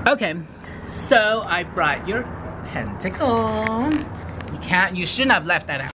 Okay, so I brought your pentacle. You shouldn't have left that out.